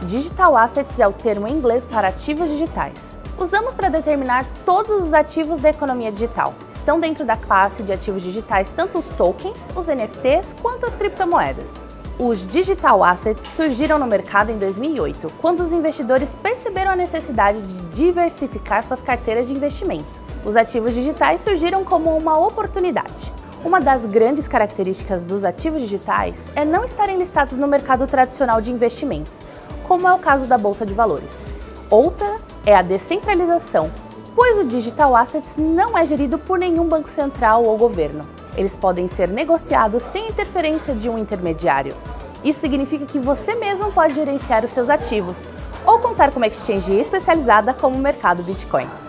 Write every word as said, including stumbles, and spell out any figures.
Digital Assets é o termo em inglês para ativos digitais. Usamos para determinar todos os ativos da economia digital. Estão dentro da classe de ativos digitais tanto os tokens, os N F Ts, quanto as criptomoedas. Os Digital Assets surgiram no mercado em dois mil e oito, quando os investidores perceberam a necessidade de diversificar suas carteiras de investimento. Os ativos digitais surgiram como uma oportunidade. Uma das grandes características dos ativos digitais é não estarem listados no mercado tradicional de investimentos, como é o caso da Bolsa de Valores. Outra é a descentralização, pois o Digital Assets não é gerido por nenhum banco central ou governo. Eles podem ser negociados sem interferência de um intermediário. Isso significa que você mesmo pode gerenciar os seus ativos ou contar com uma exchange especializada como o mercado Bitcoin.